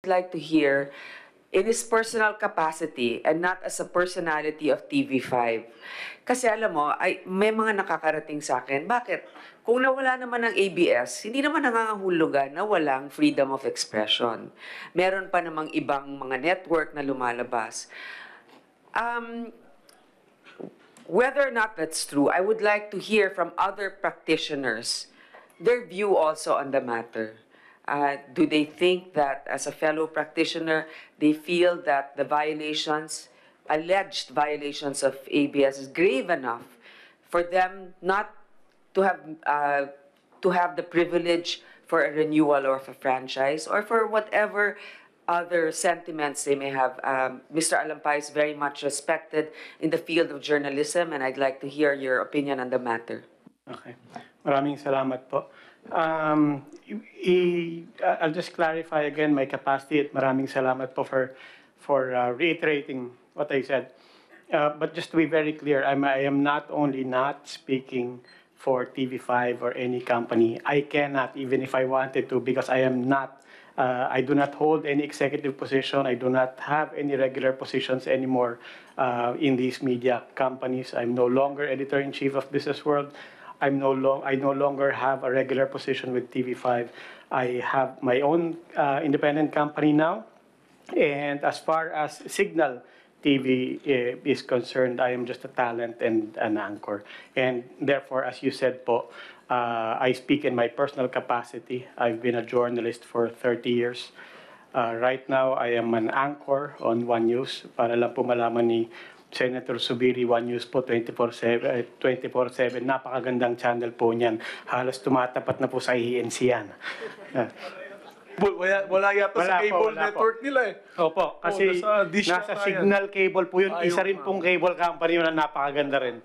like to hear in his personal capacity and not as a personality of TV5. Kasi alam mo, may mga nakakarating sa akin, bakit? Kung nawala naman ng ABS, hindi naman nangangahulugan na walang freedom of expression. Meron pa namang ibang mga network na lumalabas. Whether or not that's true, I would like to hear from other practitioners their view also on the matter. Do they think that, as a fellow practitioner, they feel that the violations, alleged violations of ABS is grave enough for them not to have the privilege for a renewal or for a franchise or for whatever other sentiments they may have? Mr. Alampay is very much respected in the field of journalism, and I'd like to hear your opinion on the matter. Okay. Maraming salamat po. I'll just clarify again my capacity at maraming salamat po for reiterating what I said. But just to be very clear, I am not only not speaking for TV5 or any company. I cannot, even if I wanted to, because I am not, I do not hold any executive position. I do not have any regular positions anymore in these media companies. I'm no longer editor-in-chief of Business World. I no longer have a regular position with TV5. I have my own independent company now. And as far as Signal TV is concerned, I am just a talent and an anchor. And therefore, as you said po, I speak in my personal capacity. I've been a journalist for 30 years. Right now, I am an anchor on One News. Para lang po malaman ni Senator Zubiri, One News po 24/7. Napakagandang channel po niyan. Halos tumatapat na po sa ENC yan. Wala yata sa cable network nila eh. Opo, kasi nasa Signal Cable po yun. Isa rin pong cable company yun na napakaganda rin.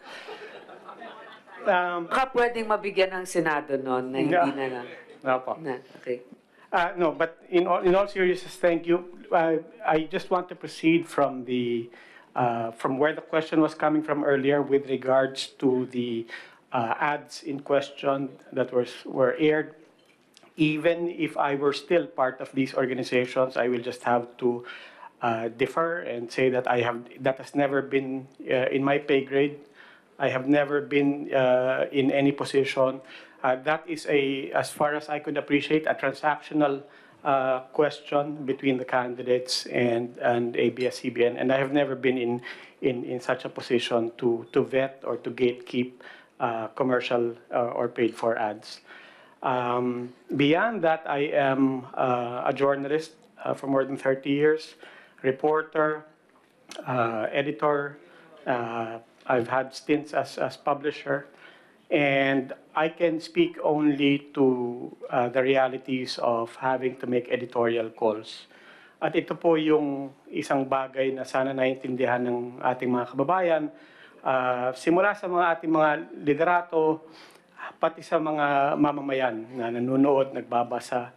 Baka pwedeng mabigyan ng Senado noon na hindi na lang. Opo. Okay. No, but in all seriousness, thank you. I just want to proceed from where the question was coming from earlier with regards to the ads in question that were aired. Even if I were still part of these organizations, I will just have to defer and say that that has never been in my pay grade. I have never been in any position. That is as far as I could appreciate, a transactional question between the candidates and ABS-CBN, and I have never been in such a position to vet or to gatekeep commercial or paid-for ads. Beyond that, I am a journalist for more than 30 years, reporter, editor. I've had stints as publisher, and I can speak only to the realities of having to make editorial calls. At ito po yung isang bagay na sana naiintindihan ng ating mga kababayan, simula sa ating mga liderato, pati sa mga mamamayan na nanonood, nagbabasa.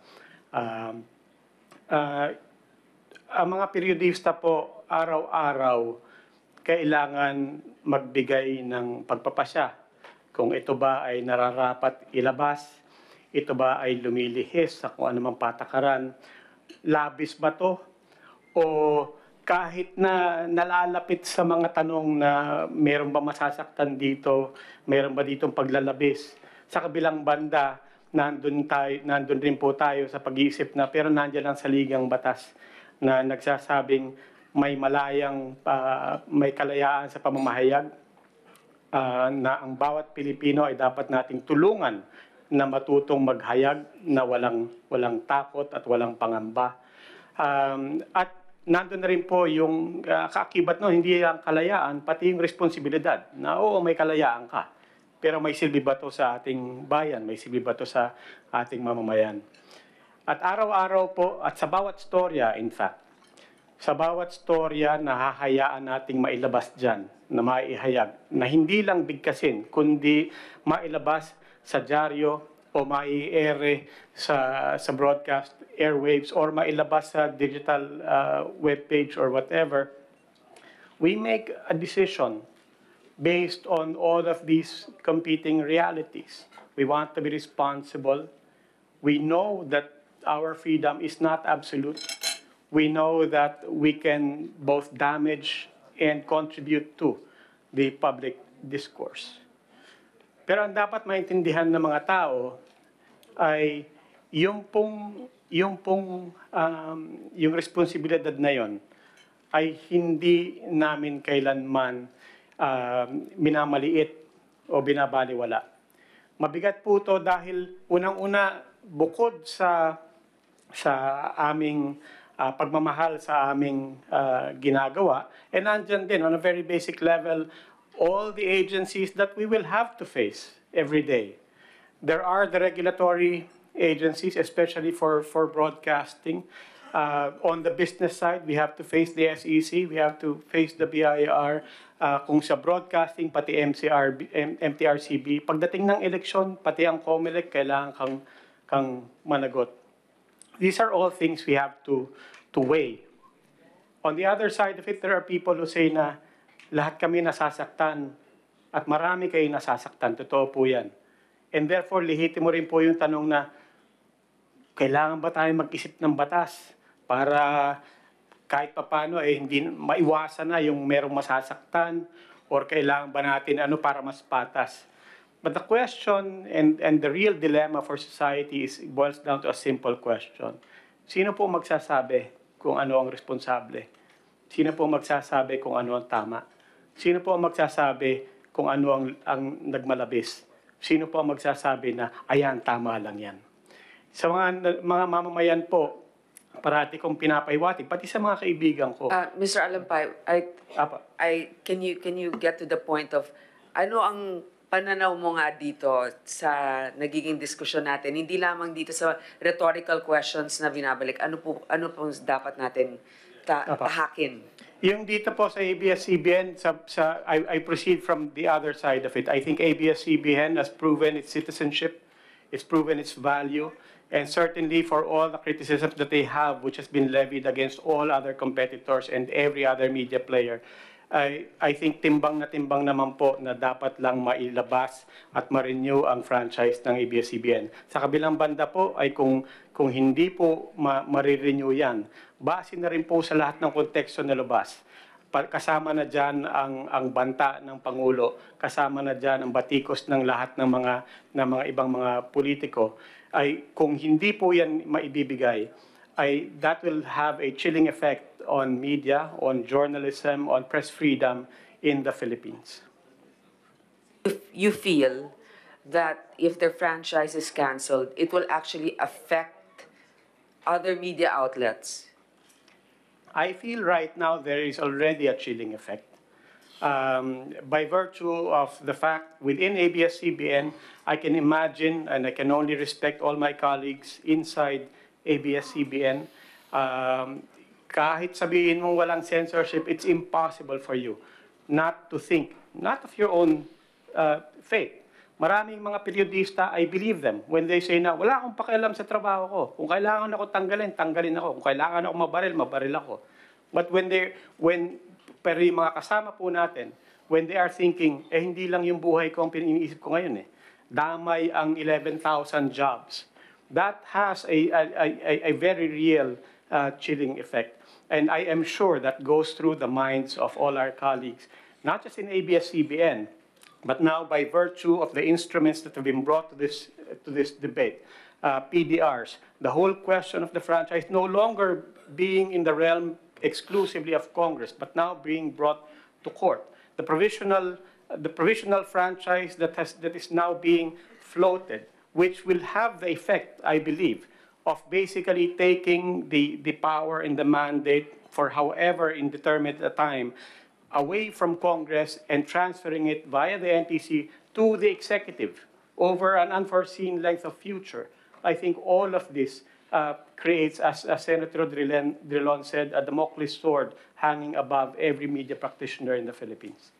Ang mga periodista po, araw-araw, kailangan magbigay ng pagpapasya. Kung ito ba ay nararapat ilabas, ito ba ay lumilihis sa kung anumang patakaran, labis ba to? O kahit na nalalapit sa mga tanong na meron ba masasaktan dito, meron ba ditong paglalabis, sa kabilang banda, nandun rin po tayo sa pag-iisip na pero nandiyan lang sa ligang batas na nagsasabing may may kalayaan sa pamamahayag, na ang bawat Pilipino ay dapat nating tulungan na matutong maghayag na walang takot at walang pangamba. At nandun na rin po yung kaakibat hindi lang kalayaan, pati yung responsibilidad na oo, may kalayaan ka. Pero may silbi ba to sa ating bayan? May silbi ba to sa ating mamamayan? At araw-araw po, at sa bawat storya, in fact, sa bawat storya na hahayaan nating mailabas dyan, na maihayag, na hindi lang bigkasin, kundi mailabas sa dyaryo o mai-ere sa broadcast airwaves or mailabas sa digital webpage or whatever, we make a decision based on all of these competing realities. We want to be responsible. We know that our freedom is not absolute. we know that we can both damage and contribute to the public discourse. Pero ang dapat maintindihan ng mga tao ay yung responsibilidad na yon ay hindi namin kailanman minamaliit o binabaliwala. Mabigat po ito dahil unang-una bukod sa aming pagmamahal sa aming ginagawa, and nandyan din on a very basic level all the agencies that we will have to face every day. There are the regulatory agencies, especially for broadcasting. On the business side, we have to face the SEC, we have to face the BIR. Kung sa broadcasting, pati MTRCB. Pagdating ng eleksyon, pati ang COMELEC, kailangan kang managot. These are all things we have to weigh. On the other side of it, there are people who say na lahat kami nasasaktan at marami kayo nasasaktan. Totoo po yan. And therefore, lehitimo rin po yung tanong na kailangan ba tayo mag-isip ng batas para kahit papano hindi maiwasan na yung merong masasaktan or kailangan ba natin para mas patas. But the question and the real dilemma for society boils down to a simple question. Sino po magsasabi kung ano ang responsable? Sino po magsasabi kung ano ang tama? Sino po ang magsasabi kung ano ang nagmalabis? Sino po ang magsasabi na, ayan, tama lang yan? Sa mga mamamayan po, parati kong pinapahiwatig, pati sa mga kaibigan ko. Mr. Alampay, can you get to the point of, ano ang pananaw mo nga dito sa nagiging diskusyon natin? Hindi lamang dito sa rhetorical questions na binabalik. Ano po dapat natin tahakin? Yung dito po sa ABS-CBN, I proceed from the other side of it. I think ABS-CBN has proven its citizenship, it's proven its value, and certainly for all the criticism that they have, which has been levied against all other competitors and every other media player, I think timbang naman po na dapat lang mailabas at ma-renew ang franchise ng ABS-CBN. Sa kabilang banda po ay kung hindi po ma-renew yan, base na rin po sa lahat ng konteksto na lubas. Kasama na dyan ang banta ng Pangulo, kasama na dyan ang batikos ng lahat ng mga ibang mga politiko, ay kung hindi po yan maibibigay, that will have a chilling effect on media, on journalism, on press freedom in the Philippines. If you feel that if their franchise is canceled, it will actually affect other media outlets? I feel right now there is already a chilling effect. By virtue of the fact within ABS-CBN, I can imagine and I can only respect all my colleagues inside ABS-CBN. Kahit sabihin mong walang censorship, it's impossible for you not to think, not of your own faith. Maraming mga periodista, I believe them when they say na wala akong pakialam sa trabaho ko. Kung kailangan ako tanggalin ako. Kung kailangan ako mabaril ako. But pero yung mga kasama po natin, when they are thinking, hindi lang yung buhay ko ang iniisip ko ngayon damay ang 11,000 jobs. That has a very real chilling effect. And I am sure that goes through the minds of all our colleagues, not just in ABS-CBN, but now by virtue of the instruments that have been brought to this debate, PDRs, the whole question of the franchise no longer being in the realm exclusively of Congress, but now being brought to court. The provisional franchise that is now being floated, which will have the effect, I believe, of basically taking the power and the mandate for however indeterminate a time away from Congress and transferring it via the NTC to the executive over an unforeseen length of future. I think all of this creates, as Senator Drilon said, a Damocles sword hanging above every media practitioner in the Philippines.